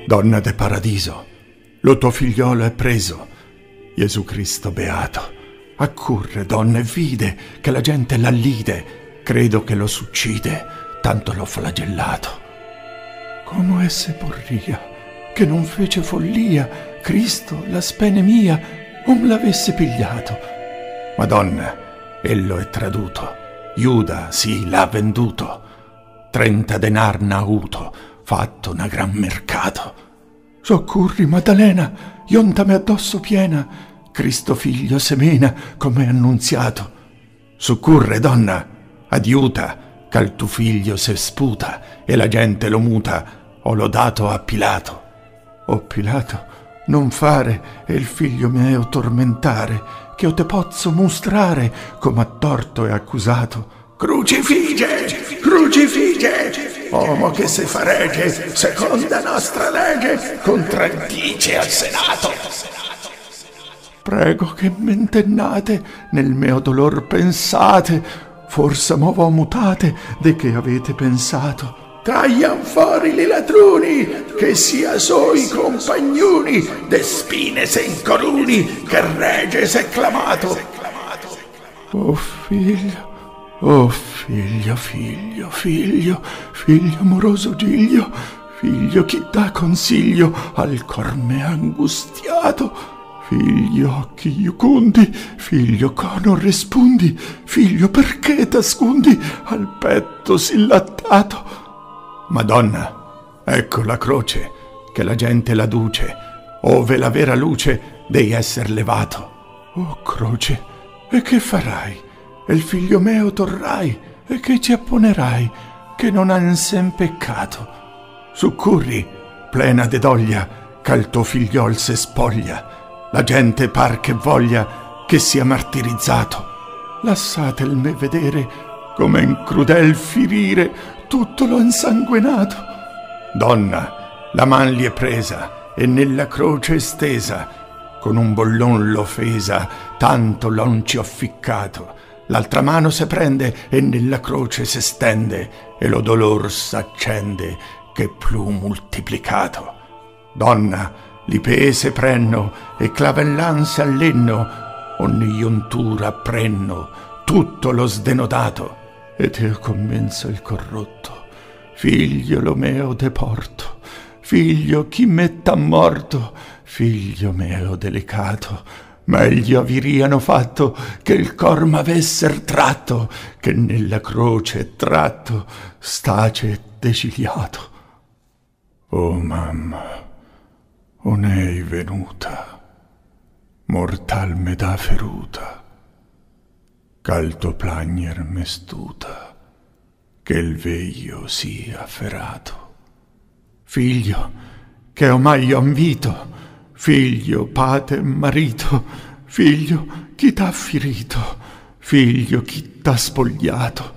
Donna de paradiso, lo tuo figliolo è preso, Gesù Cristo beato. Accurre, donna, e vide che la gente l'allide, credo che lo succide, tanto l'ho flagellato. Come esse porria, che non fece follia, Cristo, la spene mia, om l'avesse pigliato. Madonna, ello è traduto, Giuda, sì, l'ha venduto, 30 denar n'ha avuto, fatto una gran mercato. Soccorri, Maddalena, iontame addosso piena, Cristo figlio semena, come annunziato. Soccorre, donna, adiuta, ch'al tu figlio se sputa, e la gente lo muta, ho lodato a Pilato. O Pilato, non fare, e il figlio mio tormentare, che io te pozzo mostrare, come a torto e accusato. Crucifige, crucifige! Uomo che se faregge, seconda nostra legge, contraddice al Senato. Prego che m'intennate, nel mio dolor pensate, forse m'ovo mutate, de che avete pensato. Taglian fuori li ladruni, che sia soi compagnoni, de spine se incoruni, che regge se clamato. Oh figlio, oh figlio, figlio, figlio, figlio amoroso Giglio, figlio chi dà consiglio al cor me angustiato, figlio occhi iucundi, figlio cono rispondi, figlio perché t'ascondi al petto sì lattato. Madonna, ecco la croce, che la gente la duce, ove la vera luce dei esser levato. Oh croce, e che farai? E il figlio meo torrai, e che ci apponerai, che non ha insen peccato. Succurri, plena de doglia, ch'al tuo figliol se spoglia, la gente par che voglia che sia martirizzato. Lassatel me vedere, come in crudel firire, tutto l'ho insanguinato. Donna, la man gli è presa, e nella croce stesa, con un bollon l'ho fesa, tanto l'on ci ho ficcato. L'altra mano se prende e nella croce se stende, e lo dolor s'accende che più multiplicato. Donna, li pese prenno e clavellan se allenno, ogni giuntura prenno, tutto lo sdenodato, ed io commenzo il corrotto. Figlio lo meo deporto, figlio chi metta morto, figlio meo delicato, meglio aviriano fatto che il cor m'avesser tratto, che nella croce tratto stace deciliato. Oh mamma, o n'ei venuta, mortal me da feruta, ch'al tuo plagner mestuta, che il veglio sia ferrato. Figlio, che omai io invito, figlio, pate, marito, figlio, chi t'ha ferito, figlio, chi t'ha spogliato.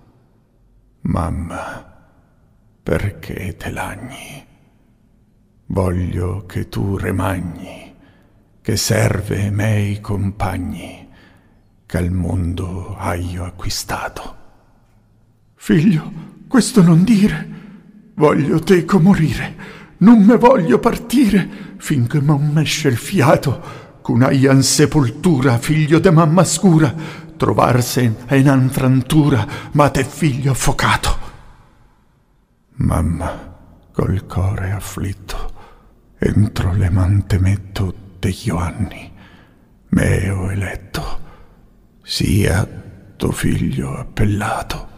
Mamma, perché te lagni? Voglio che tu remagni, che serve mei compagni, che al mondo aio acquistato. Figlio, questo non dire, voglio teco morire, non me voglio partire, finché non m'esce il fiato, con aian sepoltura, figlio de mamma scura, trovarse in antrantura, ma te figlio affocato. Mamma, col core afflitto, entro le mante metto degli anni, meo eletto, sia tuo figlio appellato.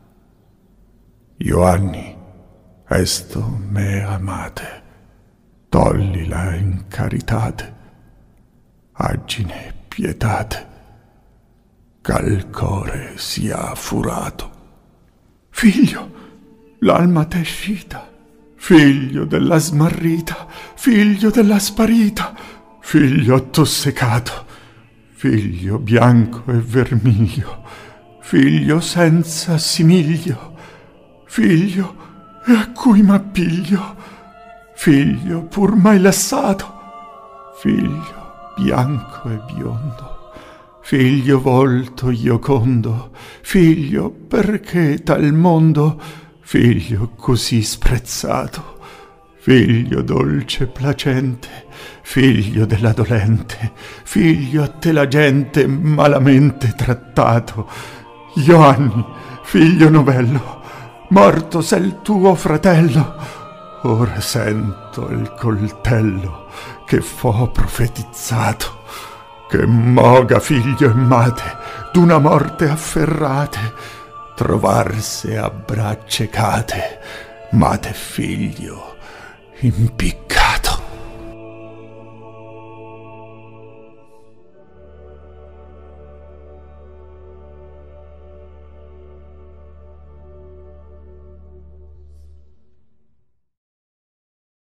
Ioanni, esto me amate, tollila in caritate, agine pietate, ch'al core sia furato. Figlio, l'alma t'è scita, figlio della smarrita, figlio della sparita, figlio attossecato, figlio bianco e vermiglio, figlio senza assimiglio, figlio e a cui m'appiglio, figlio pur mai lassato, figlio bianco e biondo, figlio volto iocondo, figlio perché tal mondo, figlio così sprezzato, Figlio dolce e placente, figlio della dolente, figlio a te la gente malamente trattato, Ioanni, figlio novello, morto s'è il tuo fratello, ora sento il coltello che fo profetizzato, che moga figlio e mate d'una morte afferrate, trovarse a bracce cate, mate e figlio impiccato.